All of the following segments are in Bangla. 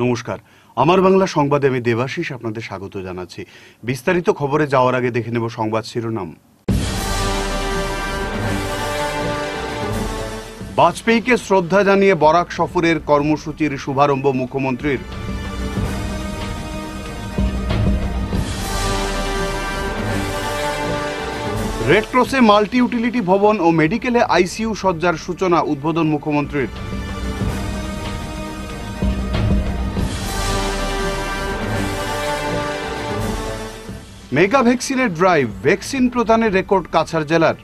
নমস্কার, আমার বাংলা সংবাদে আমি দেবাশিস আপনাদের স্বাগত জানাচ্ছি। বিস্তারিত খবরে যাওয়ার আগে দেখে নেব সংবাদ শিরোনাম। বাজপেয়ীকে শ্রদ্ধা জানিয়ে বরাক সফরের কর্মসূচির শুভারম্ভ মুখ্যমন্ত্রীর। রেড ক্রসে মাল্টি ইউটিলিটি ভবন ও মেডিকেলে আইসিইউ শয্যার সূচনা, উদ্বোধন মুখ্যমন্ত্রীর। মেগা ভ্যাকসিনের ড্রাইভ, ভ্যাকসিন প্রদানের রেকর্ড কাছাড় জেলার।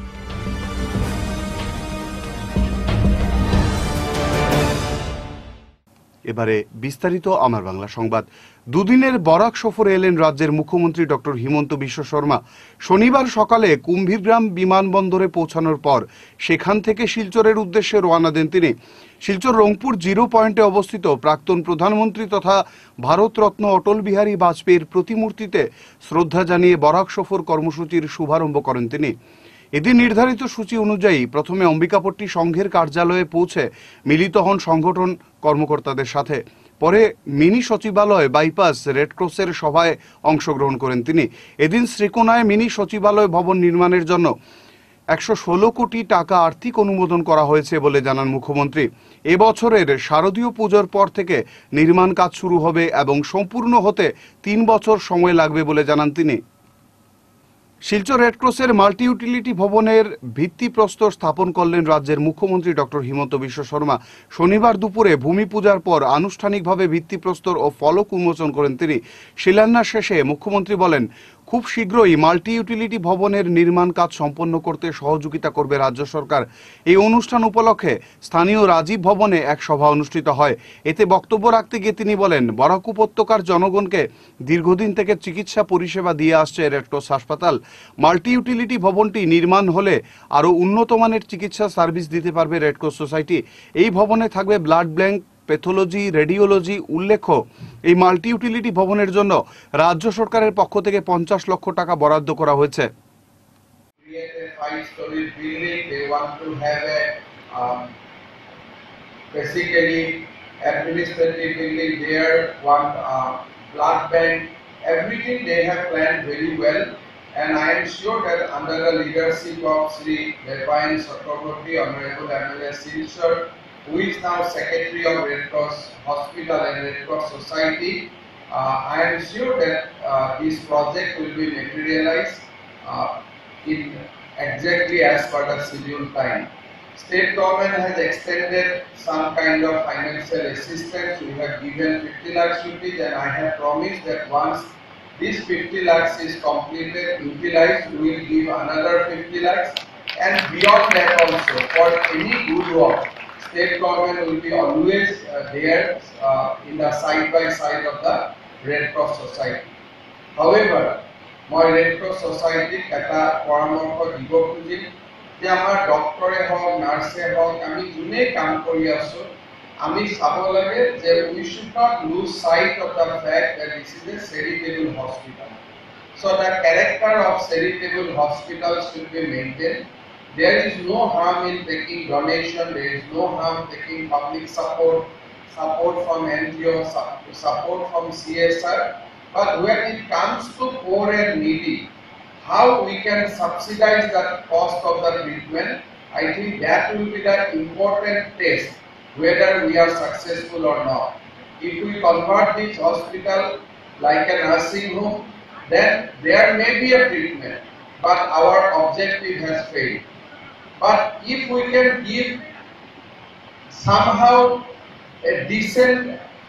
এবারে বিস্তারিত আমার বাংলা সংবাদ। দুদিনের বরাক সফরে এলেন রাজ্যের মুখ্যমন্ত্রী ডক্টর হিমন্ত বিশ্ব শর্মা। শনিবার সকালে কুম্ভীরগ্রাম বিমানবন্দরে পৌঁছানোর পর সেখান থেকে শিলচরের উদ্দেশ্যে রওনা দেন তিনি। শিলচর রংপুর জিরো পয়েন্টে অবস্থিত প্রাক্তন প্রধানমন্ত্রী তথা ভারতরত্ন অটল বিহারী বাজপেয়ীর প্রতিমূর্তিতে শ্রদ্ধা জানিয়ে বরাক সফর কর্মসূচির শুভারম্ভ করেন তিনি। এদিন নির্ধারিত সূচি অনুযায়ী প্রথমে অম্বিকাপট্টি সংঘের কার্যালয়ে পৌঁছে মিলিত হন সংগঠন কর্মকর্তাদের সাথে। পরে মিনি সচিবালয় বাইপাস রেডক্রসের সভায় অংশগ্রহণ করেন তিনি। এদিন শ্রীকোনায় মিনি সচিবালয় ভবন নির্মাণের জন্য 116 কোটি টাকা আর্থিক অনুমোদন করা হয়েছে বলে জানান মুখ্যমন্ত্রী। এবছরের শারদীয় পুজোর পর থেকে নির্মাণ কাজ শুরু হবে এবং সম্পূর্ণ হতে 3 বছর সময় লাগবে বলে জানান তিনি। শিলচর রেডক্রসের মাল্টি ইউটিলিটি ভবনের ভিত্তিপ্রস্তর স্থাপন করলেন রাজ্যের মুখ্যমন্ত্রী ডক্টর হিমন্ত বিশ্ব শর্মা। শনিবার দুপুরে ভূমি পূজার পর আনুষ্ঠানিকভাবে ভিত্তিপ্রস্তর ও ফলক উন্মোচন করেন তিনি। শিলান্যাস শেষে মুখ্যমন্ত্রী বলেন, খুব শীঘ্রই মাল্টি ইউটিলিটি ভবনের নির্মাণ কাজ সম্পন্ন করতে সহযোগিতা করবে রাজ্য সরকার। এই অনুষ্ঠান উপলক্ষে স্থানীয় রাজীব ভবনে এক সভা অনুষ্ঠিত হয়। এতে বক্তব্য রাখতে গিয়ে তিনি বলেন, বরাক উপত্যকার জনগণকে দীর্ঘদিন থেকে চিকিৎসা পরিষেবা দিয়ে আসছে রেডক্রস হাসপাতাল। মাল্টি ইউটিলিটি ভবনটি নির্মাণ হলে আরও উন্নত মানের চিকিৎসা সার্ভিস দিতে পারবে রেডক্রস সোসাইটি। এই ভবনে থাকবে ব্লাড ব্যাংক, প্যাথোলজি, রেডিওলজি। উল্লেখ্য, এই মাল্টি ইউটিলিটি ভবনের জন্য রাজ্য সরকারের পক্ষ থেকে 50 লক্ষ টাকা বরাদ্দ করা হয়েছে। And I am sure that under the leadership of Sri Devayan Chakraborty, Honorable MLA Silchar, who is now Secretary of Red Cross Hospital and Red Cross Society, I am sure that this project will be materialized in exactly as per the scheduled time. State government has extended some kind of financial assistance. We have given 50 lakhs rupees, and I have promised that once this 50 lakhs is completed, utilized, we will give another 50 lakhs, and beyond that also, for any good work, state government will be always there in the side by side of the Red Cross Society. However, my Red Cross Society এটা পরামর্শ দিব খুঁজিম যে আমার ডক্টৰে হওক, নাৰ্ছে হওক, আমি যোনে কাম কৰি আছো, আমি চাব লাগে যে we should not lose sight of the fact that this is a charitable hospital. So the character of charitable hospital should be maintained. There is no harm in taking donation, there is no harm taking public support from NGO, support from CSR. But when it comes to poor and needy, how we can subsidize the cost of the treatment, I think that will be the important test whether we are successful or not. If we convert this hospital like a nursing home, then there may be a treatment, but our objective has failed. But if we can give somehow a decent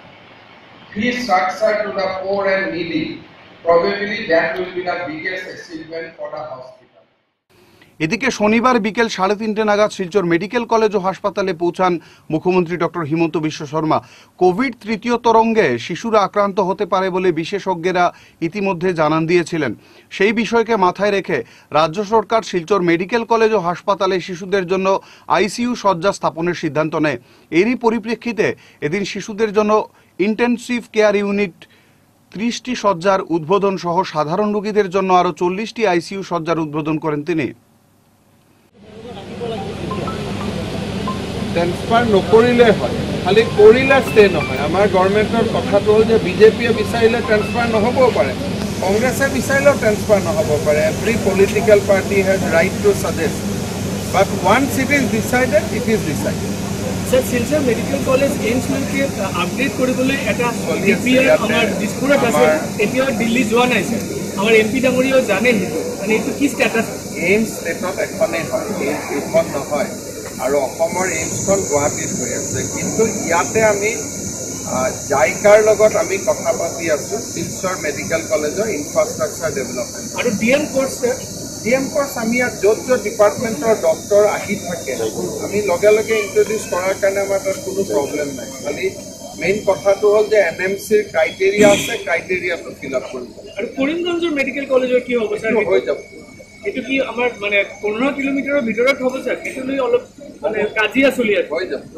fee structure to the poor and needy, probably that will be the biggest achievement for the hospital. এদিকে শনিবার বিকেল 3:30 নাগাদ শিলচর মেডিকেল কলেজ ও হাসপাতালে পৌঁছান মুখ্যমন্ত্রী ডক্টর হিমন্ত বিশ্ব শর্মা। কোভিড তৃতীয় তরঙ্গে শিশুরা আক্রান্ত হতে পারে বলে বিশেষজ্ঞরা ইতিমধ্যে জানান দিয়েছিলেন। সেই বিষয়কে মাথায় রেখে রাজ্য সরকার শিলচর মেডিকেল কলেজ ও হাসপাতালে শিশুদের জন্য আইসিইউ শয্যা স্থাপনের সিদ্ধান্ত নেয়। এরই পরিপ্রেক্ষিতে এদিন শিশুদের জন্য ইন্টেনসিভ কেয়ার ইউনিট 30টি শয্যার উদ্বোধন সহ সাধারণ রোগীদের জন্য আরও 40টি আইসিইউ শয্যার উদ্বোধন করেন তিনি। ট্রান্সফার নকৰিলে হয় খালি কৰিলে ষ্টে নহয় আমাৰ গভৰ্ণমেণ্টৰ কথাটো হ'ল যে বিজেপিয়ে বিচাৰিলে ট্ৰেন্সফাৰ নহ'বও পাৰে কংগ্ৰেছে বিচাৰিলেও ট্ৰেন্সফাৰ নহ'ব পাৰে every political party has right to suggest but once it is decided it is decided sir Silchar medical college AIIMS मिलके अपडेट কৰিবলৈ এটা ডিপিআৰ আমাৰ দিছপুৰত আছে এতিয়া দিল্লী যোৱা নাই স্যাৰ আমাৰ এমপি ডাঙৰীয়াও জানে সেইটো মানে এইটো কি ষ্টেটাছ এইমছ ষ্টেটত এখনেই হয় এইখন নহয় আৰু অসমৰ এইমছখন গুৱাহাটীত হৈ আছে কিন্তু ইয়াতে আমি জাইকাৰ লগত আমি কথা পাতি আছো শিলচৰ মেডিকেল কলেজৰ ইনফ্ৰাষ্ট্ৰাকচাৰ ডেভেলপমেণ্ট আৰু DM course sir DM course আমি ইয়াত য'ত ডিপাৰ্টমেণ্টৰ ডক্টৰ আহি থাকে আমি লগে লগে ইন্ট্ৰডিউচ কৰাৰ কাৰণে আমাৰ তাত কোনো প্ৰব্লেম নাই খালি মেইন কথাটো হ'ল যে এনএমচিৰ ক্ৰাইটেৰিয়া আছে ক্ৰাইটেৰিয়াটো ফিল আপ কৰিব আৰু কৰিমগঞ্জৰ মেডিকেল কলেজৰ কি হ'ব স্যাৰ হৈ যাব এইটো কি আমাৰ মানে 15 কিলোমিটাৰৰ ভিতৰত হ'ব স্যাৰ সেইটো লৈ অলপ মানে কাজিয়া চলি আছে হৈ যাব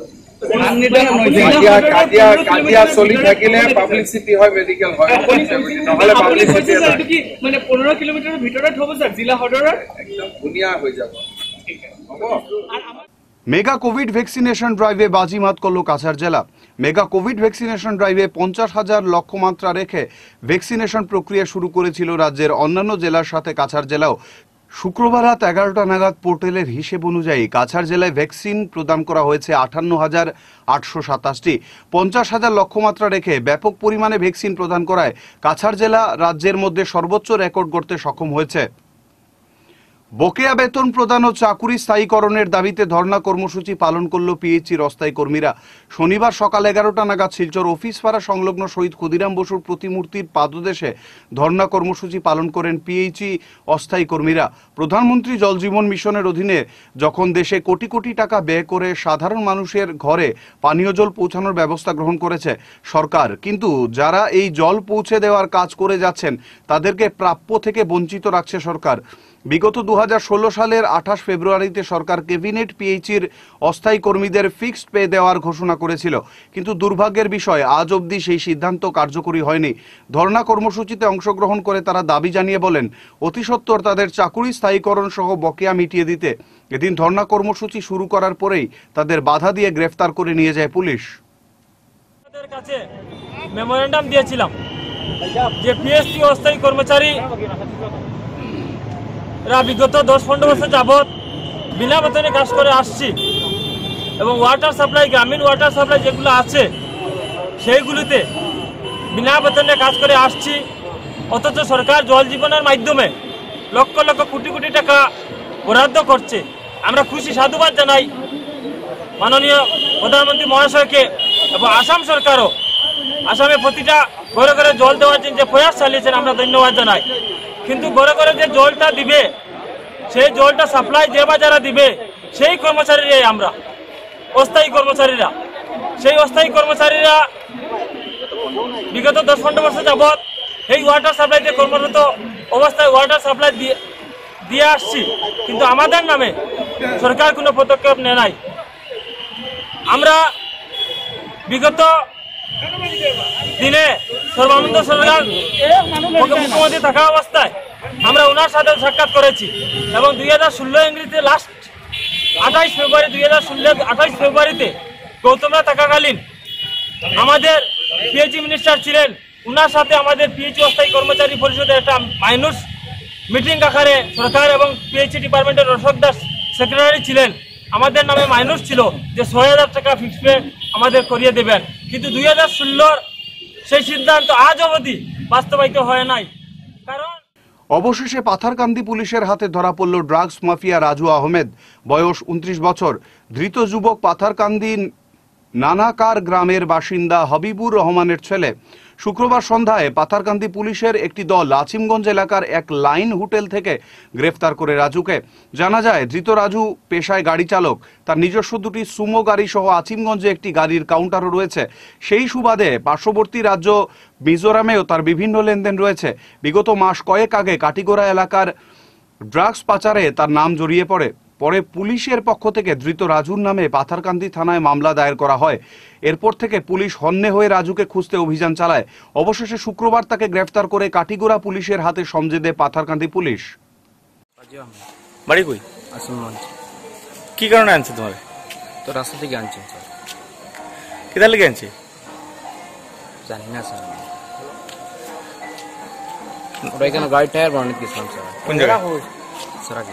কাজিয়া চলি থাকিলে পাব্লিচিটি হয় মেডিকেল হয় নহ'লে পাব্লিচিটি কি মানে 15 কিলোমিটাৰৰ ভিতৰত হ'ব স্যাৰ জিলা সদৰৰ একদম ধুনীয়া হৈ যাব হ'ব মেগা কোভিড ভ্যাকসিনেশন ড্রাইভে বাজিমাত করল কাছাড় জেলা মেগা কোভিড ভ্যাকসিনেশন ড্রাইভে 50,000 লক্ষ্যমাত্রা রেখে ভ্যাকসিনেশন প্রক্রিয়া শুরু করেছিল রাজ্যের অন্যান্য জেলার সাথে কাছাড় জেলাও শুক্রবার রাত 11টা নাগাদ পোর্টালের হিসেব অনুযায়ী কাছাড় জেলায় ভ্যাকসিন প্রদান করা হয়েছে 58,827টি 50,000 লক্ষ্যমাত্রা রেখে ব্যাপক পরিমাণে ভ্যাকসিন প্রদান করায় কাছাড় জেলা রাজ্যের মধ্যে সর্বোচ্চ রেকর্ড গড়তে সক্ষম হয়েছে বকেয়া বেতন প্রদান ও চাকুরি স্থায়ীকরণের দাবিতে ধর্ণা কর্মসূচি পালন করল পিএইচির অস্থায়ী কর্মীরা শনিবার সকাল 11টা নাগাদ শিলচর অফিসপাড়া সংলগ্ন শহীদ ক্ষুদিরাম বসুর প্রতিমূর্তির পাদদেশে ধর্ণা কর্মসূচি পালন করেন পিএইচি অস্থায়ী কর্মীরা প্রধানমন্ত্রী জল জীবন মিশনের অধীনে যখন দেশে কোটি কোটি টাকা ব্যয় করে সাধারণ মানুষের ঘরে পানীয় জল পৌঁছানোর ব্যবস্থা গ্রহণ করেছে সরকার কিন্তু যারা এই জল পৌঁছে দেওয়ার কাজ করে যাচ্ছেন তাদেরকে প্রাপ্য থেকে বঞ্চিত রাখছে সরকার বিগত 2016 সালের 28 ফেব্রুয়ারিতে সরকার ক্যাবিনেট পিএইচির অস্থায়ী কর্মীদের ফিক্সড পে দেওয়ার ঘোষণা করেছিল কিন্তু দুর্ভাগ্যের বিষয় আজ অবধি সেই সিদ্ধান্ত কার্যকরী হয়নি ধর্ণা কর্মসূচিতে অংশগ্রহণ করে তারা দাবি জানিয়ে বলেন অতি সত্বর তাদের চাকুরি স্থায়ীকরণ সহ বকেয়া মিটিয়ে দিতে এদিন ধর্ণা কর্মসূচি শুরু করার পরেই তাদের বাধা দিয়ে গ্রেফতার করে নিয়ে যায় পুলিশ তাদের কাছে মেমোরেন্ডাম দিয়েছিলাম যে পিএসসি অস্থায়ী কর্মচারী বিগত 10-15 বছর যাবৎ বিনা বেতনে কাজ করে আসছি এবং ওয়াটার সাপ্লাই গ্রামীণ ওয়াটার সাপ্লাই যেগুলো আছে সেইগুলিতে বিনা বেতনে কাজ করে আসছি অথচ সরকার জল জীবনের মাধ্যমে লক্ষ লক্ষ কোটি কোটি টাকা বরাদ্দ করছে আমরা খুশি সাধুবাদ জানাই মাননীয় প্রধানমন্ত্রী মহাশয়কে এবং আসাম সরকারও আসামে প্রতিটা ঘরে ঘরে জল দেওয়ার জন্য যে প্রয়াস চালিয়েছেন আমরা ধন্যবাদ জানাই কিন্তু ঘরে ঘরে যে জলটা দিবে সেই জলটা সাপ্লাই যে বা যারা দিবে সেই কর্মচারীরাই আমরা অস্থায়ী কর্মচারীরা সেই অস্থায়ী কর্মচারীরা বিগত 10-15 বছর যাবৎ এই ওয়াটার সাপ্লাইতে কর্মরত অবস্থায় ওয়াটার সাপ্লাই দিয়ে আসছি কিন্তু আমাদের নামে সরকার কোনো পদক্ষেপ নেয় নাই আমরা বিগত দিনে সর্বানন্দ সরকার মুখ্যমন্ত্রী থাকা অবস্থায় আমরা ওনার সাথে সাক্ষাৎ করেছি এবং 2016 ইংরেজিতে লাস্ট 28 ফেব্রুয়ারিতে গৌতমরা থাকাকালীন আমাদের পিএইচি মিনিস্টার ছিলেন ওনার সাথে আমাদের পিএইচি অস্থায়ী কর্মচারী পরিষদের একটা মাইনস মিটিং আকারে সরকার এবং পিএইচি ডিপার্টমেন্টের রসক দাস সেক্রেটারি ছিলেন আমাদের নামে মাইনস ছিল যে 6,000 টাকা ফিক্সড পে আমাদের করিয়ে দেবেন কিন্তু 2016 সেই সিদ্ধান্ত আজ অবধি বাস্তবায়িত হয় নাই কারণ অবশেষে পাথারকান্দি পুলিশের হাতে ধরা পড়ল ড্রাগস মাফিয়া রাজু আহমেদ বয়স 29 বছর ধৃত যুবক পাথারকান্দি নানাকার গ্রামের বাসিন্দা হাবিবুর রহমানের ছেলে শুক্রবার সন্ধ্যায় পাথারকান্দি পুলিশের একটি দল আচিমগঞ্জ এলাকার এক লাইন হোটেল থেকে গ্রেফতার করে রাজুকে জানা যায় ধৃত রাজু পেশায় গাড়ি চালক তার নিজস্ব দুটি সুমো গাড়ি সহ আচিমগঞ্জে একটি গাড়ির কাউন্টারও রয়েছে সেই সুবাদে পার্শ্ববর্তী রাজ্য মিজোরামেও তার বিভিন্ন লেনদেন রয়েছে বিগত মাস কয়েক আগে কাটিগোড়া এলাকার ড্রাগস পাচারে তার নাম জড়িয়ে পরে পুলিশের পক্ষ থেকে ধৃত রাজুর নামে পাথারকান্দি থানায় মামলা দায়ের করা হয় এরপর থেকে পুলিশ হন্যে হয়ে রাজুকে খুঁজতে অভিযান চালায় অবশেষে শুক্রবার তাকে গ্রেফতার করে কাটিগোড়া পুলিশের হাতে সমঝে দেয় পাথারকান্দি পুলিশ বাড়ি কই আসিমগঞ্জ কি কারণে আনছে তোমার তো রাস্তা থেকে আনছে স্যার কেদার লেগে আনছে জানি না স্যার ওরা এখানে গাড়ি টায়ার বানাতে গেছিলাম স্যার কোন জায়গায় স্যার আগে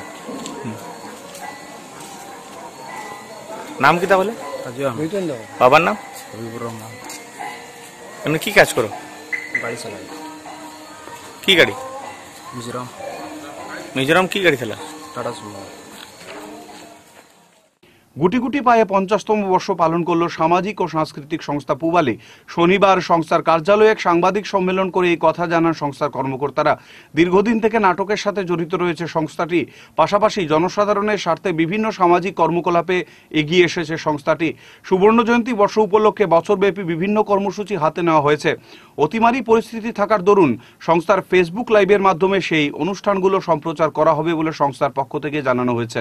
নাম কি তাহলে কাজু আহমেদ বাবার নাম হবিবুর রহমান এমনি কি কাজ করো গাড়ি চালাই কি গাড়ি মিজোরাম মিজোরাম কি গাড়ি চালা টাটা সুমো গুটি গুটি পায়ে 50তম বর্ষ পালন করল সামাজিক ও সাংস্কৃতিক সংস্থা পুবালি। শনিবার সংস্থার কার্যালয়ে এক সাংবাদিক সম্মেলন করে এই কথা জানান সংস্থার কর্মকর্তারা। দীর্ঘদিন থেকে নাটকের সাথে জড়িত রয়েছে সংস্থাটি, পাশাপাশি জনসাধারণের স্বার্থে বিভিন্ন সামাজিক কর্মকলাপে এগিয়ে এসেছে সংস্থাটি। সুবর্ণ জয়ন্তী বর্ষ উপলক্ষে বছরব্যাপী বিভিন্ন কর্মসূচি হাতে নেওয়া হয়েছে। অতিমারী পরিস্থিতি থাকার দরুন সংস্থার ফেসবুক লাইভের মাধ্যমে সেই অনুষ্ঠানগুলো সম্প্রচার করা হবে বলে সংস্থার পক্ষ থেকে জানানো হয়েছে।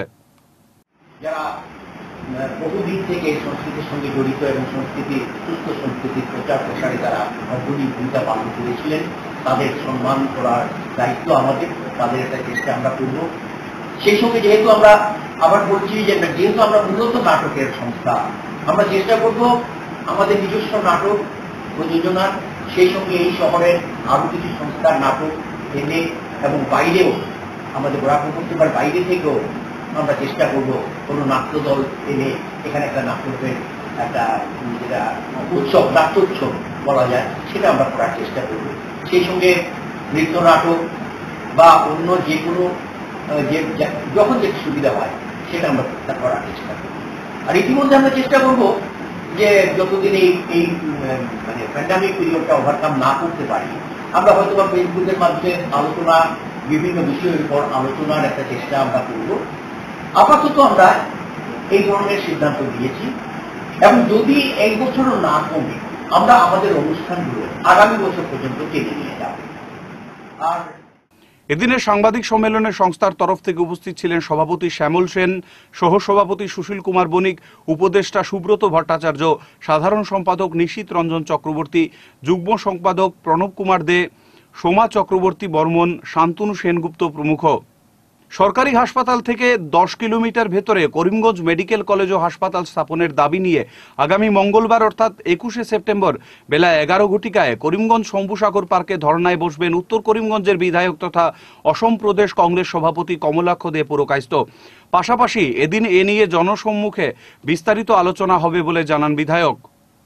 বহুদিন থেকে সংস্কৃতির সঙ্গে জড়িত এবং সংস্কৃতির সুস্থ সংস্কৃতির প্রচার প্রসারে তারা অগ্রণী ভূমিকা পালন করেছিলেন, তাদের সম্মান করার দায়িত্ব আমাদের, তাদের একটা চেষ্টা আমরা করব। সেই সঙ্গে যেহেতু আমরা আবার বলছি যেহেতু আমরা মূলত নাটকের সংস্থা, আমরা চেষ্টা করব আমাদের নিজস্ব নাটক প্রযোজনা, সেই সঙ্গে এই শহরের আরো কিছু সংস্থার নাটক এনে এবং বাইরেও আমাদের গোড়াপুকুর বাইরে থেকেও আমরা চেষ্টা করব কোনো নাট্যদল এনে এখানে একটা নাটকের একটা যেটা উৎসব, নাট্যোৎসব বলা যায়, সেটা আমরা করার চেষ্টা করব। সেই সঙ্গে নৃত্য নাটক বা অন্য যে কোনো যখন যে সুবিধা হয় সেটা আমরা করার চেষ্টা করব। আর ইতিমধ্যে আমরা চেষ্টা করব যে যতদিন এই মানে প্যান্ডামিক পিরিয়ডটা ওভারকাম না করতে পারি, আমরা হয়তো বা ফেসবুকের মাধ্যমে আলোচনা, বিভিন্ন বিষয়ের উপর আলোচনার একটা চেষ্টা আমরা করব। আপাতত আমরা এই ধরনের সিদ্ধান্ত নিয়েছি এবং যদি এক বছরও না কমে আমরা আমাদের অনুষ্ঠানগুলো আগামী বছর পর্যন্ত টেনে নিয়ে যাব। আর এদিনের সাংবাদিক সম্মেলনে সংস্থার তরফ থেকে উপস্থিত ছিলেন সভাপতি শ্যামল সেন, সহসভাপতি সুশীল কুমার বণিক, উপদেষ্টা সুব্রত ভট্টাচার্য, সাধারণ সম্পাদক নিশীত রঞ্জন চক্রবর্তী, যুগ্ম সম্পাদক প্রণব কুমার দে, সোমা চক্রবর্তী বর্মন, শান্তনু সেনগুপ্ত প্রমুখ। সরকারি হাসপাতাল থেকে 10 কিলোমিটার ভেতরে করিমগঞ্জ মেডিকেল কলেজ ও হাসপাতাল স্থাপনের দাবি নিয়ে আগামী মঙ্গলবার অর্থাৎ 21শে সেপ্টেম্বর বেলা 11 ঘটিকায় করিমগঞ্জ শম্ভুসাগর পার্কে ধর্নায় বসবেন উত্তর করিমগঞ্জের বিধায়ক তথা অসম প্রদেশ কংগ্রেস সভাপতি কমলাক্ষ দে পুরকায়স্থ। পাশাপাশি এদিন এ নিয়ে জনসম্মুখে বিস্তারিত আলোচনা হবে বলে জানান বিধায়ক।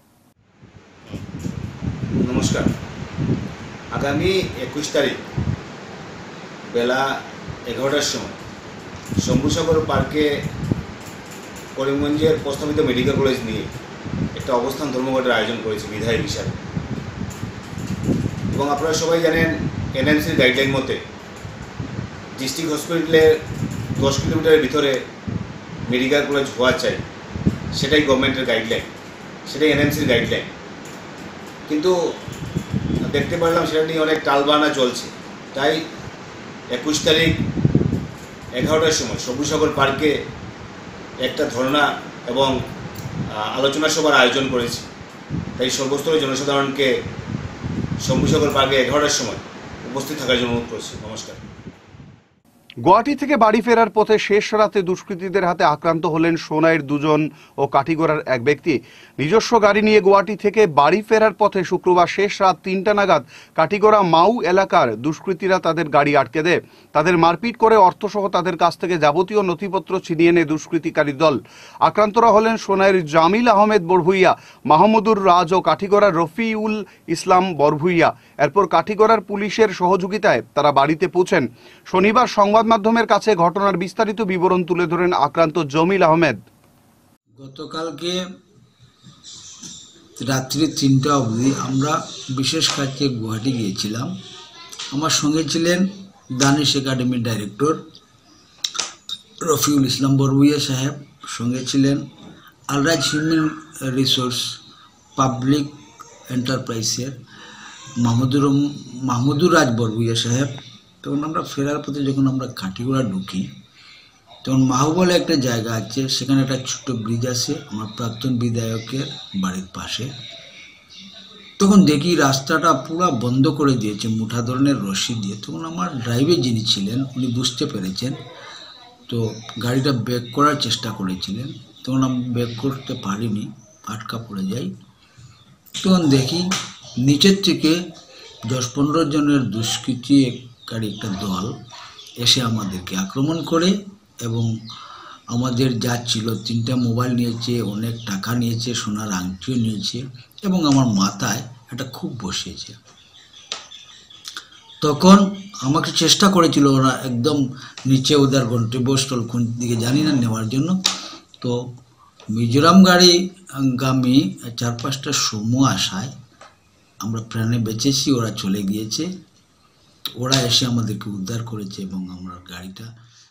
নমস্কার, আগামী 21 তারিখ বেলা 11টার সময় শম্ভুসাগর পার্কে করিমগঞ্জের প্রস্তাবিত মেডিকেল কলেজ নিয়ে একটা অবস্থান ধর্মঘটের আয়োজন করেছে বিধায়ক হিসাবে। এবং আপনারা সবাই জানেন এনএমসির গাইডলাইন মতে ডিস্ট্রিক্ট হসপিটালের 10 কিলোমিটারের ভিতরে মেডিকেল কলেজ হওয়া চাই, সেটাই গভর্নমেন্টের গাইডলাইন, সেটাই এনএমসির গাইডলাইন। কিন্তু দেখতে পারলাম সেটা নিয়ে অনেক টালবাহানা চলছে। তাই 21 তারিখ 11টার সময় শম্ভুসাগর পার্কে একটা ধর্ণা এবং আলোচনা সভার আয়োজন করেছি। তাই সর্বস্তরের জনসাধারণকে শম্ভুসাগর পার্কে 11টার সময় উপস্থিত থাকার জন্য অনুরোধ করছি। নমস্কার। গুয়াহাটি থেকে বাড়ি ফেরার পথে শেষ রাতে দুষ্কৃতীদের হাতে আক্রান্ত হলেন সোনাইয়ের 2 জন ও কাঠিগড়ার এক ব্যক্তি। নিজস্ব গাড়ি নিয়ে গুয়াহাটি থেকে বাড়ি ফেরার পথে শুক্রবার শেষ রাত 3টা নাগাদ কাঠিগড়া মাউ এলাকার দুষ্কৃতীরা তাদের গাড়ি আটকে দেয়। তাদের মারপিট করে অর্থসহ তাদের কাছ থেকে যাবতীয় নথিপত্র ছিনিয়ে নেয় দুষ্কৃতিকারী দল। আক্রান্তরা হলেন সোনাইয়ের জামিল আহমেদ বরভুইয়া, মাহমুদুর রাজ ও কাঠিগড়ার রফিউল ইসলাম বরভুইয়া। এরপর কাঠিগড়ার পুলিশের সহযোগিতায় তারা বাড়িতে পৌঁছেন। শনিবার সংবাদ মাধ্যমের কাছে ঘটনার বিস্তারিত বিবরণ তুলে ধরেন আক্রান্ত জমিল আহমেদ। গতকালকে রাত্রি 3টা অবধি আমরা বিশেষ কাজে গুয়াহাটি গিয়েছিলাম। আমার সঙ্গে ছিলেন দানিশ একাডেমির ডাইরেক্টর রফিউল ইসলাম বরভুইয়া সাহেব, সঙ্গে ছিলেন আলরাজ হিউম্যান রিসোর্স পাবলিক এন্টারপ্রাইজের মাহমুদুর রাজ বরভুইয়া সাহেব। তখন আমরা ফেরার পথে যখন আমরা কাঠিগড়া ঢুকি তখন মাহবলে একটা জায়গা আছে, সেখানে একটা ছোট্ট ব্রিজ আছে আমার প্রাক্তন বিধায়কের বাড়ির পাশে। তখন দেখি রাস্তাটা পুরো বন্ধ করে দিয়েছে মুঠা ধরনের রশি দিয়ে। তখন আমার ড্রাইভার যিনি ছিলেন উনি বুঝতে পেরেছেন, তো গাড়িটা ব্রেক করার চেষ্টা করেছিলেন। তখন আমি ব্রেক করতে পারিনি, আটকা পড়ে যাই। তখন দেখি নিচের থেকে 10-15 জনের দুষ্কৃতিকারী একটা দল এসে আমাদেরকে আক্রমণ করে এবং আমাদের যা ছিল 3টা মোবাইল নিয়েছে, অনেক টাকা নিয়েছে, সোনার আংটিও নিয়েছে এবং আমার মাথায় একটা খুব বসিয়েছে। তখন আমাকে চেষ্টা করেছিল ওরা একদম নিচে ওদের গন্তব্যস্থল কোন দিকে জানি না নেওয়ার জন্য। তো মিজোরাম গামী 4-5টা সমু আসায় আমরা প্রাণে বেঁচেছি, ওরা চলে গিয়েছে। ওরা এসে আমাদেরকে উদ্ধার করেছে এবং আমরা গাড়িটা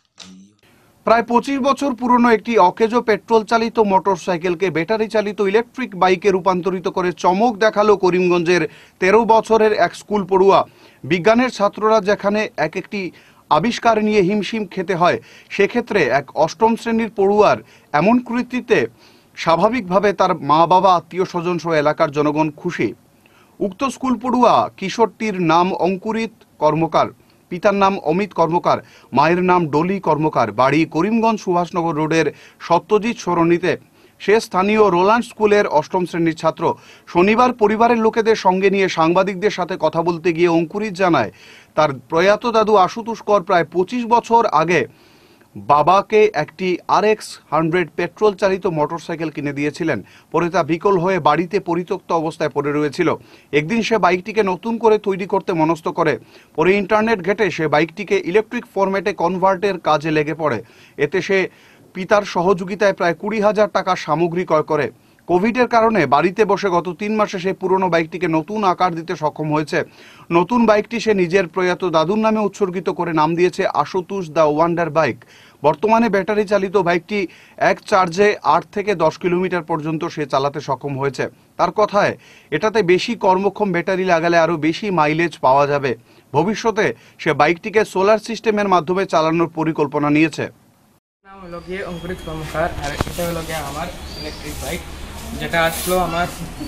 প্রায় 25 বছর পুরনো একটি অকেজো পেট্রোল চালিত মোটরসাইকেলকে ব্যাটারি চালিত ইলেকট্রিক বাইকে রূপান্তরিত করে চমক দেখালো করিমগঞ্জের 13 বছরের এক স্কুল পড়ুয়া। বিজ্ঞানের ছাত্ররা যেখানে একটি আবিষ্কার নিয়ে হিমশিম খেতে হয়, সেক্ষেত্রে এক 8ম শ্রেণীর পড়ুয়ার এমন কৃতিতে স্বাভাবিকভাবে তার মা বাবা, আত্মীয় স্বজন সহ এলাকার জনগণ খুশি। উক্ত স্কুল পড়ুয়া কিশোরটির নাম অঙ্কুরিত কর্মকার, পিতার নাম অমিত কর্মকার, মায়ের নাম ডলি কর্মকার, বাড়ি করিমগঞ্জ সুভাষনগর রোডের সত্যজিৎ সরণিতে। সে স্থানীয় রোল্যান্ড স্কুলের 8ম শ্রেণীর ছাত্র। শনিবার পরিবারের লোকেদের সঙ্গে নিয়ে সাংবাদিকদের সাথে কথা বলতে গিয়ে অঙ্কুরিত জানায়, তার প্রয়াত দাদু আশুতোষ কর প্রায় 25 বছর আগে বাবাকে একটি RX 100 পেট্রোল চালিত মোটরসাইকেল কিনে দিয়েছিলেন। পরে তা বিকল হয়ে বাড়িতে পরিত্যক্ত অবস্থায় পড়ে রয়েছিল। একদিন সে বাইকটিকে নতুন করে তৈরি করতে মনস্থ করে। পরে ইন্টারনেট ঘেটে সে বাইকটিকে ইলেকট্রিক ফরম্যাটে কনভার্টের কাজে লেগে পড়ে। এতে সে পিতার সহযোগিতায় প্রায় 20,000 টাকার সামগ্রী ক্রয় করে। কোভিডের কারণে বাড়িতে বসে গত 3 মাসে সে পুরনো বাইকটিকে নতুন আকার দিতে সক্ষম হয়েছে। নতুন বাইকটি সে নিজের প্রয়াত দাদুর নামে উৎসর্গিত করে নাম দিয়েছে আশুতোষ দ্য ওয়ান্ডার বাইক। বর্তমানে ব্যাটারি চালিত বাইকটি এক চার্জে 8 থেকে 10 কিলোমিটার পর্যন্ত সে চালাতে সক্ষম হয়েছে। তার কথায় এটাতে বেশি কর্মক্ষম ব্যাটারি লাগালে আরও বেশি মাইলেজ পাওয়া যাবে। ভবিষ্যতে সে বাইকটিকে সোলার সিস্টেমের মাধ্যমে চালানোর পরিকল্পনা নিয়েছে। নাম হলো গিয়ে অঙ্কুরিত কর্মকার, আর এটা হলো গিয়ে আমার ইলেকট্রিক বাইক, যেটা আসলো আমার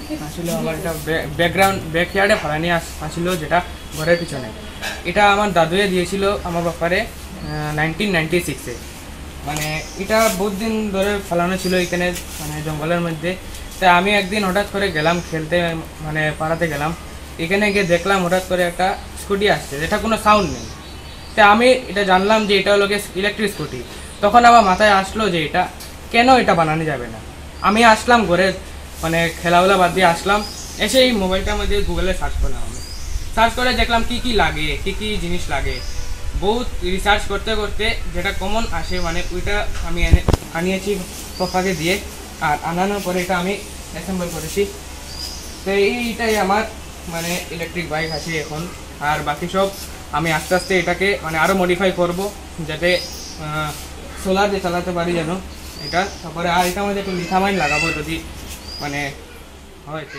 এটা ব্যাকইয়ার্ডে ভাড়া নিয়ে আসছিল, যেটা ঘরের পিছনে। এটা আমার দাদুয়ে দিয়েছিল আমার ব্যাপারে 1996-এ। মানে এটা বহুত দিন ধরে ফেলানো ছিল এখানে, মানে জঙ্গলের মধ্যে। তাই আমি একদিন হঠাৎ করে গেলাম খেলতে, মানে পাড়াতে গেলাম। এখানে গিয়ে দেখলাম হঠাৎ করে একটা স্কুটি আসছে, যেটা কোনো সাউন্ড নেই। তাই আমি এটা জানলাম যে এটা হলো গিয়ে ইলেকট্রিক স্কুটি। তখন আমার মাথায় আসলো যে এটা কেন এটা বানানো যাবে না। আমি আসলাম ঘরে, মানে খেলাধুলা বাদ দিয়ে আসলাম, এসে এই মোবাইলটার মধ্যে গুগলে সার্চ করলাম। আমি সার্চ করে দেখলাম কি লাগে, কি জিনিস লাগে। বহুত রিসার্চ করতে করতে যেটা কমন আসে, মানে ওইটা আমি আনিয়েছি পাপাকে দিয়ে, আর আনানোর পরে এটা আমি অ্যাসেম্বল করেছি। তো এইটাই আমার মানে ইলেকট্রিক বাইক আছে এখন। আর বাকি সব আমি আস্তে আস্তে এটাকে মানে আরও মডিফাই করব, যাতে সোলার দিয়ে চালাতে পারি যেন এটা। তারপরে আর এটা মধ্যে একটু লিথামাইন লাগাবো যদি মানে হয়েছে।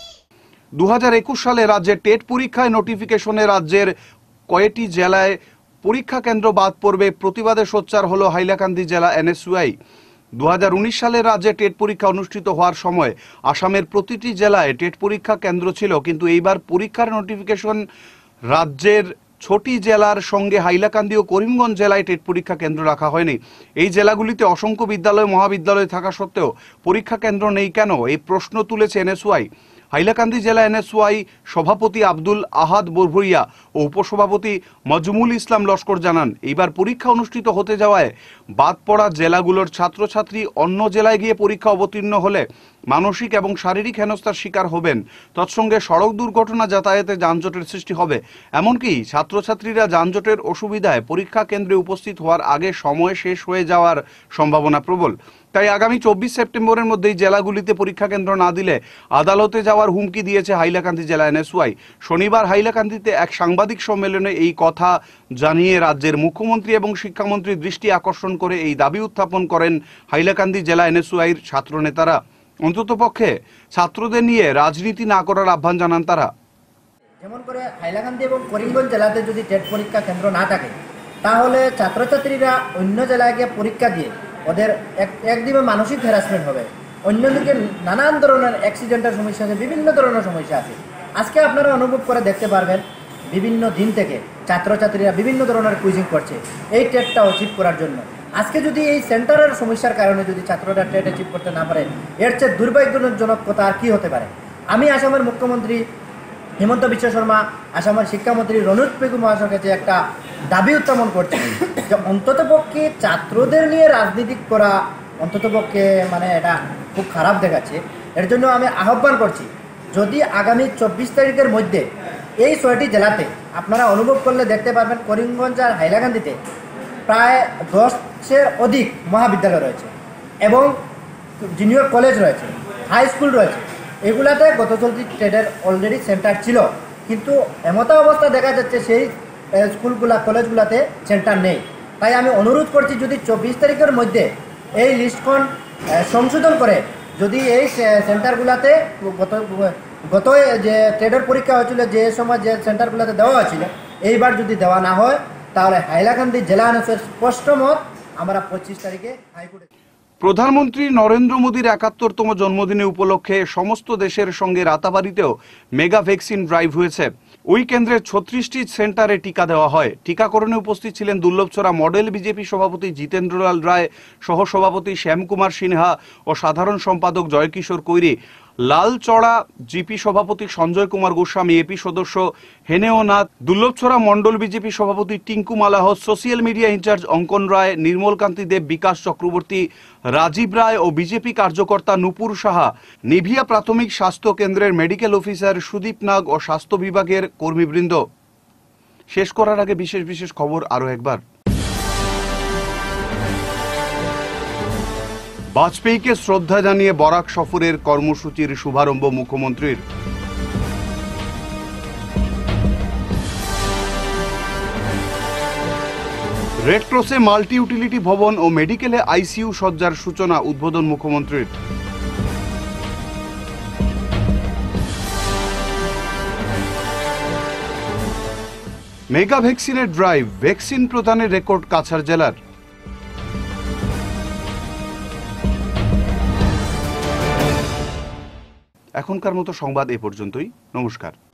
2021 সালে রাজ্যের টেট পরীক্ষায় নোটিফিকেশনে রাজ্যের কয়েকটি জেলায় পরীক্ষা কেন্দ্র বাদ পড়বে, প্রতিবাদে সোচ্চার হলো হাইলাকান্দি জেলা NSUI। 2019 সালে রাজ্যে টেট পরীক্ষা অনুষ্ঠিত হওয়ার সময় আসামের প্রতিটি জেলায় টেট পরীক্ষা কেন্দ্র ছিল, কিন্তু এইবার পরীক্ষার নোটিফিকেশন রাজ্যের 6টি জেলার সঙ্গে হাইলাকান্দি ও করিমগঞ্জ জেলায় টেট পরীক্ষা কেন্দ্র রাখা হয়নি। এই জেলাগুলিতে অসংখ্য বিদ্যালয় মহাবিদ্যালয় থাকা সত্ত্বেও পরীক্ষা কেন্দ্র নেই কেন, এই প্রশ্ন তুলেছে NSUI। হাইলাকান্দি জেলা NSUI সভাপতি আব্দুল আহাদ বরভরিয়া ও উপসভাপতি মজমুল ইসলাম লস্কর জানান, এইবার পরীক্ষা অনুষ্ঠিত হতে যাওয়ায় বাদ পড়া জেলাগুলোর ছাত্রছাত্রী অন্য জেলায় গিয়ে পরীক্ষা অবতীর্ণ হলে মানসিক এবং শারীরিক হেনস্থার শিকার হবেন। তৎসঙ্গে সড়ক দুর্ঘটনা, যাতায়াতে যানজটের সৃষ্টি হবে। এমনকি ছাত্রছাত্রীরা যানজটের অসুবিধায় পরীক্ষা কেন্দ্রে উপস্থিত হওয়ার আগে সময় শেষ হয়ে যাওয়ার সম্ভাবনা প্রবল। তাই আগামী 24 সেপ্টেম্বরের মধ্যেই জেলাগুলিতে পরীক্ষা কেন্দ্র না দিলে আদালতে যাওয়ার হুমকি দিয়েছে হাইলাকান্দি জেলা NSUI। শনিবার হাইলাকান্দিতে এক সাংবাদিক সম্মেলনে এই কথা জানিয়ে রাজ্যের মুখ্যমন্ত্রী এবং শিক্ষামন্ত্রীর দৃষ্টি আকর্ষণ করে এই দাবি উত্থাপন করেন হাইলাকান্দি জেলা NSUIর ছাত্র নেতারা। অন্ততপক্ষে ছাত্রদের নিয়ে রাজনীতি না করার আহ্বান জানান তারা। যেমন করে হাইলাকান্দি এবং করিমগঞ্জ জেলাতে যদি টেট পরীক্ষা কেন্দ্র না থাকে, তাহলে ছাত্রছাত্রীরা অন্য জেলায় গিয়ে পরীক্ষা দিয়ে ওদের একদিকে মানসিক হ্যারাসমেন্ট হবে, অন্যদিকে নানান ধরনের অ্যাক্সিডেন্টের সমস্যা আছে, বিভিন্ন ধরনের সমস্যা আছে। আজকে আপনারা অনুভব করে দেখতে পারবেন বিভিন্ন দিন থেকে ছাত্রছাত্রীরা বিভিন্ন ধরনের কুইজিং করছে এই টেটটা অ্যাচিভ করার জন্য। আজকে যদি এই সেন্টারের সমস্যার কারণে যদি ছাত্ররা টেট অ্যাচিভ করতে না পারে, এর চেয়ে দুর্ভাগ্যজনক কথা আর কি হতে পারে। আমি আসামের মুখ্যমন্ত্রী হিমন্ত বিশ্ব শর্মা, আসামের শিক্ষামন্ত্রী রণোজ পেগু মহাশয়ের কাছে একটা দাবি উত্থাপন করছি যে অন্ততপক্ষে ছাত্রদের নিয়ে রাজনীতি করা অন্ততপক্ষে মানে এটা খুব খারাপ দেখাচ্ছে। এর জন্য আমি আহ্বান করছি, যদি আগামী 24 তারিখের মধ্যে এই 6টি জেলাতে আপনারা অনুভব করলে দেখতে পারবেন, করিমগঞ্জ আর হাইলাকান্দিতে প্রায় 10-এর অধিক মহাবিদ্যালয় রয়েছে এবং জুনিয়র কলেজ রয়েছে, হাই স্কুল রয়েছে। এগুলাতে গত চলতি ট্রেডের অলরেডি সেন্টার ছিল, কিন্তু এমতা অবস্থা দেখা যাচ্ছে সেই স্কুলগুলা কলেজগুলোতে সেন্টার নেই। তাই আমি অনুরোধ করছি, যদি 24 তারিখের মধ্যে এই লিস্টখন সংশোধন করে যদি এই সেন্টারগুলোতে গত যে ট্রেডের পরীক্ষা হয়েছিল যে সময় যে সেন্টারগুলোতে দেওয়া হয়েছিল, এইবার যদি দেওয়া না হয় তাহলে হাইলাকান্দি জেলা আইনসের স্পষ্ট মত আমরা 25 তারিখে হাইকোর্টে। প্রধানমন্ত্রী নরেন্দ্র মোদীর 71তম জন্মদিনে উপলক্ষে সমস্ত দেশের সঙ্গে রাতাবাড়িতেও মেগা ভ্যাকসিন ড্রাইভ হয়েছে। ওই কেন্দ্রে 36টি সেন্টারে টিকা দেওয়া হয়। টিকাকরণে উপস্থিত ছিলেন দুর্লভছড়া মডেল বিজেপি সভাপতি জিতেন্দ্রলাল রায়, সহসভাপতি শ্যামকুমার সিনহা ও সাধারণ সম্পাদক জয়কিশোর কৈরি, লালচড়া জিপি সভাপতি সঞ্জয় কুমার গোস্বামী, এপি সদস্য হেনেও নাথ, দুর্লভছড়া মন্ডল বিজেপি সভাপতি Tinku Malah, social media incharge Ankan Roy, Nirmalkanti Deb, Bikash Chakraborty, Rajib Roy ও বিজেপি কার্যকর্তা নুপুর সাহা, নিভিয়া প্রাথমিক স্বাস্থ্য কেন্দ্রের মেডিকেল অফিসার সুদীপ নাগ ও স্বাস্থ্য বিভাগের কর্মীবৃন্দ। শেষ করার আগে বিশেষ খবর আরও একবার। বাজপেয়ীকে শ্রদ্ধা জানিয়ে বরাক সফরের কর্মসূচির শুভারম্ভ মুখ্যমন্ত্রীর। রেড ক্রসে মাল্টি ইউটিলিটি ভবন ও মেডিকেলে আইসিইউ শয্যার সূচনা, উদ্বোধন মুখ্যমন্ত্রীর। মেগা ভ্যাকসিনের ড্রাইভ, ভ্যাকসিন প্রদানের রেকর্ড কাছাড় জেলার। এখনকার মতো সংবাদ এ পর্যন্তই। নমস্কার।